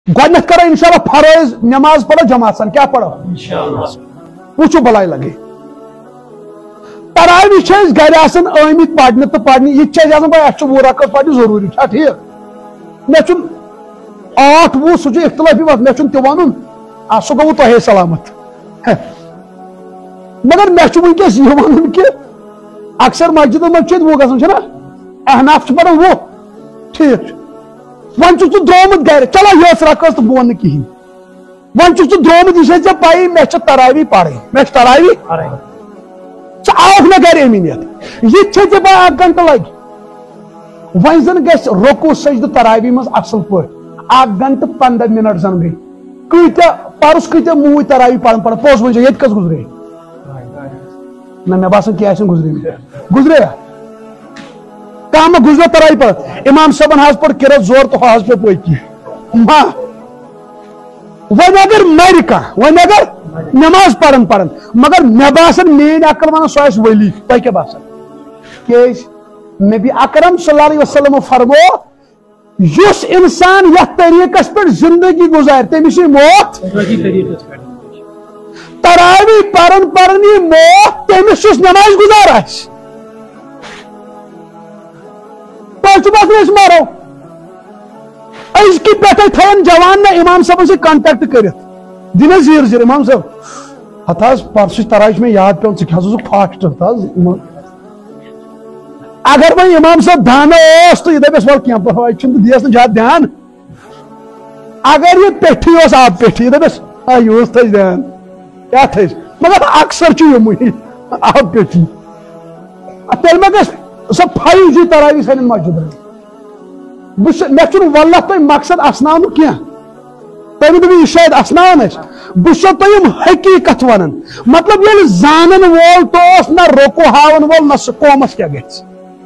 گۄڈنٮ۪تھ کرو انشاءاللہ فرائض نماز پڑھو جماعت سان کیا پڑھو وچھو بلائی لگے تراوی گھر آسان آمت پڑھنے تو پڑھنے یہ آسان بھائی اچھا 20 رکعت پڑھنے ضروری چھا ٹھیک مے 8 20 سہ اختلافی وقت مے تہ ون سہ گو تہ سلامت مگر مے ونکس یہ ون کہ اکثر مسجد من وہ گھنٹہ احناف پڑھان 20 ٹھیک ون درمت گھر چلو یہ رکعت تو بہ ون کہین ون درمت یہ ژے پائی مے تراوی پڑھیں مے تراوی ژٕ آوکھ نا گھر امینیت یہ ژے پائی 1 گھنٹہ لگہِ ون زن گژھِ رکوع سجدٕ تراوی مز اصل پٲٹھۍ 1 گھنٹہ 15 منٹ زن گئی کۭتیاہ پرس کۭتیاہ موٗدۍ تراوی پڑھان پوٚز ؤنۍ ییٚتہِ کٔژ گُزرے نہ مےٚ باسان کینٛہہ آسن گُزرے کانٛہہ ما گُزریو تراوی پڑھان امام صٲبن حظ پوٚر قرت زور تہٕ ہُہ حظ پیوٚو پٔتۍ کِنۍ وۄنۍ اگر مرِ کانٛہہ وۄنۍ اگر نماز پڑھان مگر مےٚ باسان میٲنۍ عقل ونان سُہ آسہِ ولی تۄہہِ کیٛاہ باسان کیٛازِ نبی اکرم صلی اللہ علیہ وسلم فرمو یُس انسان یتھ طریقس پٮ۪ٹھ زندگی گزارِ تٔمِس یی موت تراوی پرن یی موت تٔمِس یُس نماز گزار آسہِ تۄہہِ چھُ باسان أسۍ مرو أزکہِ پٮ۪ٹھے تھاون جوان نہ امام صٲبن سۭتۍ کنٹیکٹ کٔرِتھ دِنس زیر امام صٲب ہتھ حظ پرسٕچ تراوی چھِ مےٚ یاد پیوان ژٕ کھٮ۪ژٕ اوسُکھ فاسٹ اگر وۄنۍ امام صٲب دانہ اوس تہٕ یہِ دپٮ۪س وَلہٕ کینٛہہ پرواے چھُنہٕ دِیَس نہٕ زیادٕ دھیان اگر یہِ پیٚٹھی اوس آب پیٚٹھی یہِ دپٮ۪س یِہُس تھٲیزِ دھیان کیٛاہ تھٲیزِ مگر اکثر چھُ یِمُے آب پیٚٹھی تیٚلہِ ما گژھِ سۄ 5G تراوی سانٮ۪ن مسجدن مےٚ چھُنہٕ واللہ تۄہہِ مقصد اسناونُک کینٛہہ تۄہہِ ؤنِو یہِ شاید اسناوان أسۍ بہٕ چھُسو تۄہہِ یِم حقیٖقت ونان مطلب ییٚلہِ زانن وول تہِ اوس نہ رۄکوٗ ہاون وول نہ سُہ قومس کیٛاہ گژھِ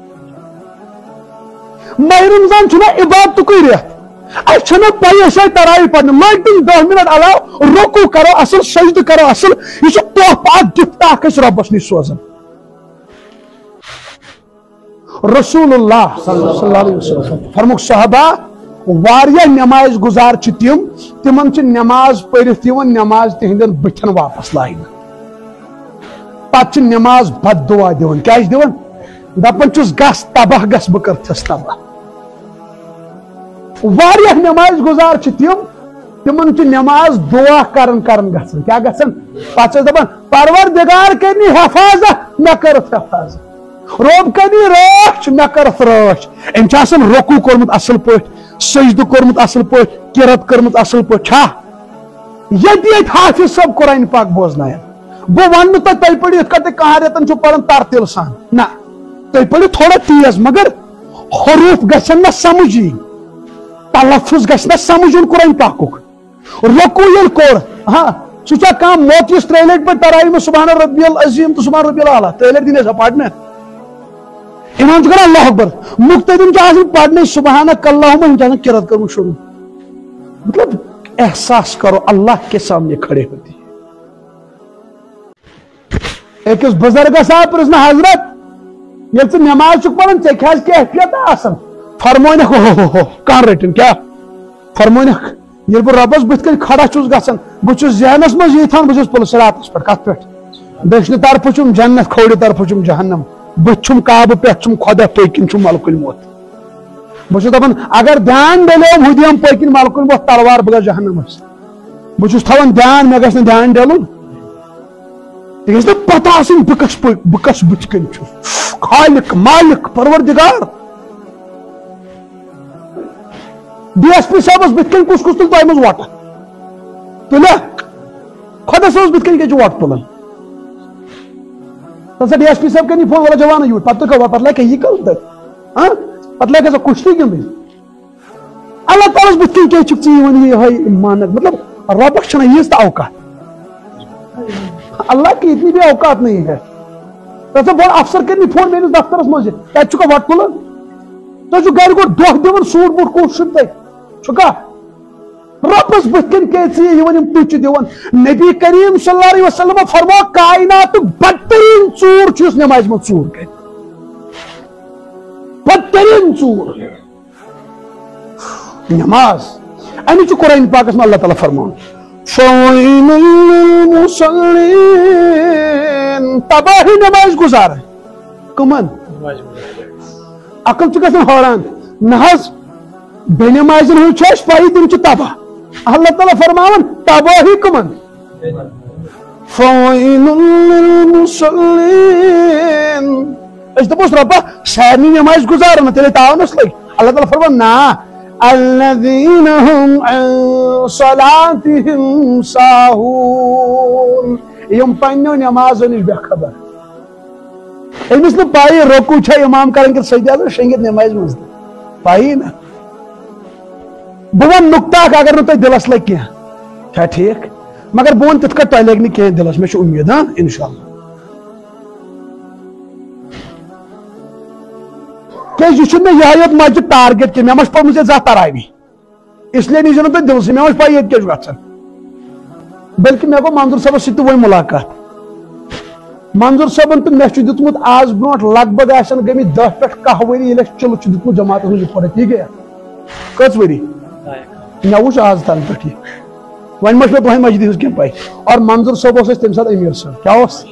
ماہِ رمضان چھُنہ عبادتُکُے رٮ۪تھ اسہِ چھنہٕ پاے أسۍ آیہِ تراوی پرنہِ لٔگۍ تِم 10 منٹ علاوٕ رۄکوٗ کرو اصل سجدٕ کرو اصل یہِ چھُ تحفہٕ اکھ گفٹ اکھ أسۍ رۄبس نِش سوزان رسول اللہ صلی اللہ علیہ وسلم فرموک صحابہ واریاہ نماز گزار چھِ تِمن چھِ نماز پٔرِتھ یِوان نماز تِہنٛدٮ۪ن بٕتھٮ۪ن واپس لاینہٕ پتہٕ چھِ نماز بد دعا دِوان کیٛاہ چھِ دِوان دپان چھُس گژھ تباہ گژھ بہٕ کٔرتھس تباہ واریاہ نماز گزار چھِ تِمن چھِ نماز دعا کران گژھان کیٛاہ گژھان پتہٕ چھِ دپان پروردگار کٔرنہِ حفاظت مےٚ کٔرٕتھ حفاظت رۄب کٔرنہِ رٲچھ مےٚ کٔرٕتھ رٲچھ أمۍ چھُ آسان رۄکوٗ کوٚرمُت اصل پٲٹھۍ سجدٕ کوٚرمُت اصل پٲٹھۍ قرت کٔرمٕژ اصل پٲٹھۍ چھا ییٚتہِ حافظ صٲب قرآنہِ پاک بوزناین بہٕ ونہٕ نہٕ تۄہہِ پٔرِو یِتھ کٔنۍ تُہۍ 100 رٮ۪تن چھِو پران ترتیٖل سان نہ تُہۍ پٔرِو تھوڑا تیز مگر حروٗف گژھن نہ سمجھ یِنۍ تلفظ گژھِ نہ سمجھ یُن قرآنہِ پاکُک رۄکوٗ ییٚلہِ کوٚر ہاں سُہ چھا کانٛہہ موت یُس 3 لٹہِ پٲٹھۍ تراوی منٛز سبحان ربی العظیٖم تہٕ سبحان ربی الاعلیٰ 3 لٹہِ دِنۍ ٲسا پرنہٕ امام چھُ کران اللہ اکبر مُقتدِم چھُ آسان پرنٕے سبحانک اللہُمہ یِم چھِ آسان قرت کٔرمٕژ شروع مطلب احساس کرو اللہ کے سامنے کھڑے ہوتی أکِس بُزرگس آو پرژھنہٕ حضرت ییٚلہِ ژٕ نماز چھُکھ پران ژےٚ کیٛاہ چھِ کیفیت آسان فرمٲنکھ کانٛہہ رٔٹِنۍ کیٛاہ فرمٲنکھ ییٚلہِ بہٕ رۄبس بٕتھِ کَنۍ کھڑا چھُس گژھان بہٕ چھُس ذہنس منٛز یی تھاوان بہٕ چھُس پُلہٕ صراطس پٮ۪ٹھ کتھ پٮ۪ٹھ دٔچھنہِ طرفہٕ چھُم جنت کھوورِ طرفہٕ چھُم جہنم بٕتھِ چھُم کعبہٕ پٮ۪ٹھ چھُم خۄدا پٔتۍ کِنۍ چھُم ملکُل موت بہٕ چھُس دپان اگر دھیان ڈلوم ہُہ دِم پٔتۍ کِنۍ ملکُل موت تلوار بہٕ گژھٕ جہنمس بہٕ چھُس تھاوان دھیان مےٚ گژھِ نہٕ دھیان ڈلُن یہِ گژھِ نہٕ پتہ آسٕنۍ بہٕ کس بٕتھِ کَنۍ چھُس خالق مالک پروردگار DSP صٲبس بٕتھِ کَنۍ کُس تُلہِ تۄہہِ منٛز وۄٹہٕ تُلیا خۄدا صٲبس بٕتھِ کَنۍ کیٛاہ چھِ وۄٹہٕ تُلان سا DSP صٲب کٔرِنۍ فون ولا جوان یوٗت پتہٕ لگہِ یہِ کَرُن تَتہِ پتہٕ لگہِ سۄ کُشتی گِنٛدٕنۍ اللہ تعالیٰ بٕتھِ کَنۍ کیٛاہ چھُکھ ژٕ یِوان یِہوے مانکھ مطلب رۄبس چھنہٕ ییٖژ تہِ اوقات اللہ کی اتنی بھی اوقات نہیں ہے تَتھ بوٚڑ افسر کٔرِنۍ فون میٲنِس دفترس منٛز تَتہِ چھُکھا وۄٹہٕ تُلان تُہۍ چھُو گرِ گوٚو دۄہ دِوان سوٗٹ بوٗٹ کُس چھُنہٕ تۄہہِ چھُکھا رۄبس بٕتھِ کَنۍ کیٛازِ ژٕ یِوان یِم ٹُچہِ دِوان نبی کریم صلی اللہ علیہ وسلم فرمو کائناتُک بدتریٖن ژوٗر چھُ یُس نمازِ منٛز ژوٗر کرِ بدتریٖن ژوٗر نماز امی قرآن پاک میں اللہ تعالیٰ فرمان فَوَيْلٌ لِّلْمُصَلِّينَ تباہی نماز گزار کمن عقل گژھان حیران نہ حظ بے نمازن ہوں پائی تم تباہ اللہ تعالیٰ فرمان تباہی کمن فَوَيْلٌ لِّلْمُصَلِّينَ اس دپوس ربا سارنی نماز گزارن تیلے تعاونس لگ اللہ تعالیٰ فرمان نا الذین هم عن صلاتهم ساہون یم پنیو نمازو نش بے خبر امس نہ پائی رکوع چھا امام کرن کہ سجدہ اگر شنگت نماز مز پائی نا بون نقطہ اگر نہ تہ دلس لگ کیا کیا ٹھیک مگر بون تت کٹ لگ نہ کیا دلس میں امید ہاں انشاءاللہ کہ یہ یہ مسجد ٹارگیٹ کی مے پہ زیادہ تراوی اس لیے نیو تھی دل سے مے پہ یہ کیا گھن بلکہ مے گو منظور صاحب سی وہی ملاقات منظور صاحبن تو مے دیتمت آز برونٹ لگ بھگ آسن گمت 10 پہ 10 وری یل چلو دیتمت جماعت رپورٹ یہ گیا کت وری مے وچ آز تن پہ ون مجھ تہ مسجد ہز کی پائی اور منظور صاحب تمہ سات امیر صاحب کیا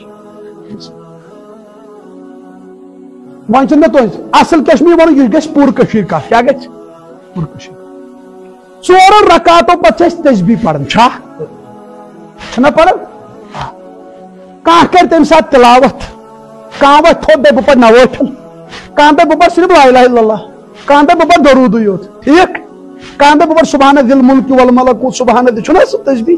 ون مے تھی اصل کشمیر ون یہ گھس پور کشیر کت کیا گھس پور کشیر ژورو رکاتو پتہ تسبیح پڑھن چھنا پڑھن کان کر تمہ سات تلاوت کان وت تھوت دے بہ پڑھ نوٲٹھن کان دے بہ پڑھ صرف لا الہ الا اللہ کان دے بہ پڑھ درود یوت ٹھیک کان دے بہ پڑھ سبحان ذی الملک والملکوت سبحان ذی چھنا سہ تسبیح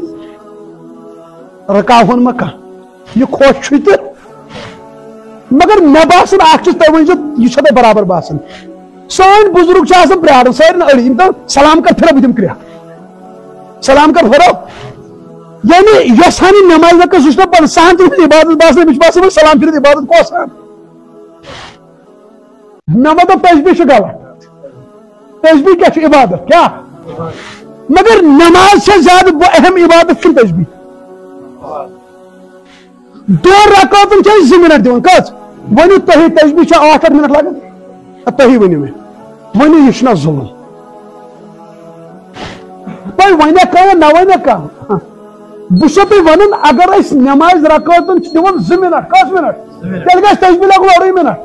رکاون ما کان یہ خوش چھ تہ مگر مے باسان اخ چیز تہ ونزِ یہ چھا برابر باسان سٲنۍ بزرگ چھِ آسان پرٛاران سٲری أڑۍ یِم دپان سلام کر پھرو بہٕ دِمہٕ کرٛٮ۪کھ سلام کر پھرو یعنی یۄس ہن یہِ نماز وقت سُہ چھُنہ پتہٕ سہن تہِ عبادت باسان مےٚ چھُ باسان وۄنۍ سلام پھرِتھ عبادت کۄس ہن مےٚ ما دوٚپ تسبیح چھُ غلط تسبیح کیٛاہ چھُ عبادت کیٛاہ مگر نماز چھےٚ زیادٕ اہم عبادت کِنہٕ تسبیح دۄن رکاتن چھِ أسۍ 2 منٹ دِوان کٔژ ؤنِو تُہی تسبیح چھےٚ 8 منٹ لگان تُہی ؤنِو مےٚ ؤنِو یہِ چھُنہ ظُلم تۄہہِ ونے کانٛہہ نہ ونے کانٛہہ بہٕ چھُسو تۄہہِ ونان اگر أسۍ نماز رکاتن چھِ دِوان 2 منٹ کٔژ منٹ تیٚلہِ گژھِ تسبیح لگُن 2.5 منٹ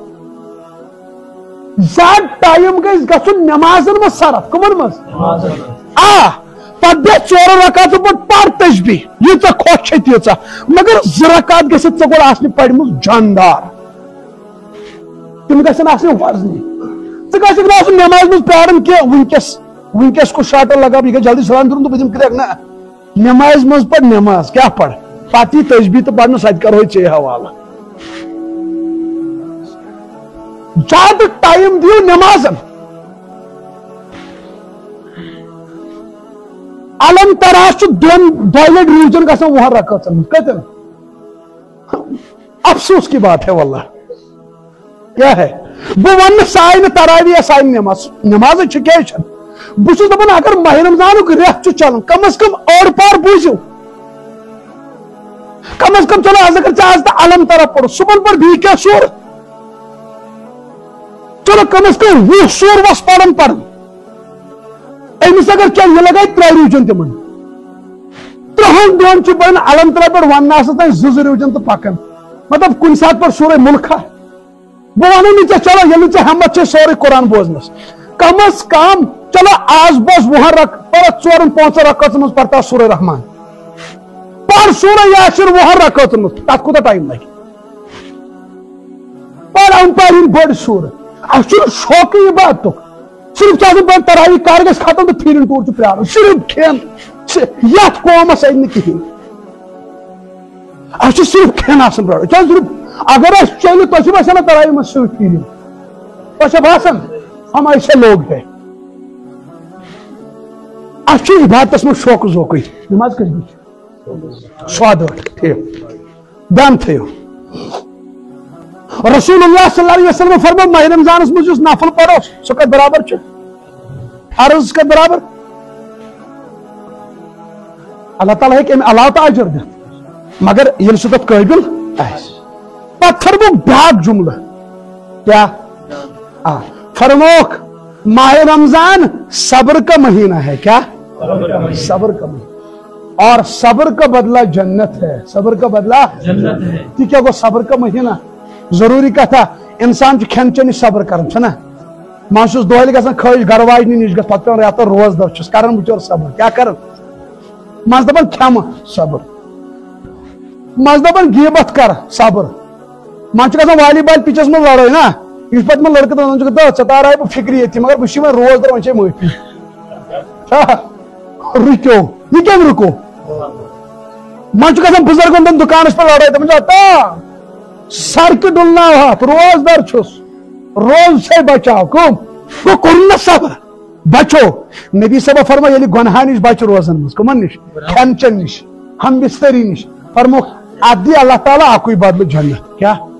زیادٕ ٹایم گژھِ گژھُن نمازن منٛز صرف کٕمن منٛز آ پتہٕ بیٚہہ 4 رکاتو پتہٕ پر تسبیح ییٖژاہ خۄش چھے تیٖژاہ مگر 2 رکات گژھِتھ ژےٚ گۄڈٕ آسنہِ پرِمٕژ جاندار تِم گژھن آسنہِ وزنی ژٕ گژھکھ نہٕ آسُن نماز منٛز پیاران کینٛہہ ونکیس کو شاٹر لگا یہ جلدی سلام دن تو بہٕ دِمہٕ کرٛٮ۪کھ نہ نماز منٛز پڑھ نماز کیٛاہ پڑھ پتہٕ یہِ تسبیح تہٕ پرنس اتہِ کرو ژےٚ حوالہٕ زیادٕ ٹایم دِیو نمازن علم تراش دۄن لٹہِ ریوجن گژھان 10 رکاتن منٛز کتٮ۪ن افسوس کی بات ہے واللہ کیا ہے بہٕ وننہٕ ساے نہٕ تراویح یا ساے نماز نماز کیٛازِ چھنہٕ بہٕ چھُس دپان اگر ماہ رمضانُک رٮ۪تھ چھُ چلان کم از کم اوٚڑ پار بوٗزِو کم از کم چلو آز اگر ژےٚ آز تہٕ علم ترا پوٚر صبحن پڑھ بیٚیہِ کیٛاہ سورٕ چلو کم از کم 20 سور وس پرن أمِس اگر کیٛاہ یہِ لگایہِ 3 ریوجن تِمن 3 دۄہن چھُ بَنان علم ترا پٮ۪ٹھ وننہٕ آسان تانۍ 2 ریوجن تہٕ پکان مطلب کُنہِ ساتہٕ پڑھ سورے مُلکھا بہٕ ونو نہٕ ژےٚ چلو ییٚلہِ نہٕ ژےٚ ہٮ۪مت چھے سورُے قرآن بوزنس کم از کم چلو آز بوز 4 رکاتن منٛز پرتا سورہ رحمان پڑھ سورہ یاسر 10 رکاتن منٛز تتھ کوٗتاہ ٹایم لگہِ پڑھ پڑھ یِم بٔڑ سورہ اَسہِ چھُنہٕ شوقٕے عبادتُک صرف چھُ آسان پڑھ تراویح کر گژھِ ختم تہٕ پھیٖرِن ٹوٗر چھُ پرٛارُن صرف کھٮ۪ن یتھ قومس أنۍ نہٕ کِہیٖنۍ اَسہِ چھُ صرف کھٮ۪ن آسان پرٛارُن کیٛازِ صرف اگر اَسہِ چلہِ تۄہہِ چھُو باسان تراویح منٛز سۭتۍ پھیٖرِن تۄہہِ چھا باسان ہم ایسے لوگ ہیں اچھی عبادت میں شوق ذوق نماز کس بچ 7 ٹھیک دھیان تھو رسول اللہ صلی اللہ علیہ وسلم فرمو ماہ رمضانس مز نفل پڑو سہ کت برابر عرض کت برابر اللہ تعالیٰ ہیٚکہِ امہِ علاوٕ تہِ اجر دِتھ مگر ییٚلہِ سُہ تتھ قٲبل آسہِ پتہٕ فرموکھ بیاکھ جملہٕ کیا فرموکھ ماہ رمضان صبر کا مہینہ ہے کیا صبر کا اور صبر کا بدلہ جنت ہے. صبر کا بدلہ جنت ہے. ٹھیک ہے وہ صبر کا مہینہ ضروری کتھا انسان کھین چین صبر کرن چھنا مانچس دہلی گژھان کھج گھر واجنی نش گژھ پتہ پیوان ریتو روز دور چھس کران بچور صبر کیا کران مز دپان کھم صبر مز دپان غیبت کر صبر من گژھان والی بال پچس من لڑائی نا یہ پتہ من لڑکہ دپان ژے تارے بہ فکری یتی مگر بہ چھ وۄنۍ روز دور وۄنۍ چھے معافی رکو یہ کم رکو من گژھان بزرگن دن دکانس پہ لڑائی دپان تا سڑکہ ڈلنا ہاتھ روز دار چھس روز سے بچاؤ کم وہ کرنا صبر بچو نبی صاحب فرما یلی گناہ نش بچ روزن مز کمن نش کھین چن نش ہم بستری نش فرمو ادی اللہ تعالیٰ اکوئی بدل جنت کیا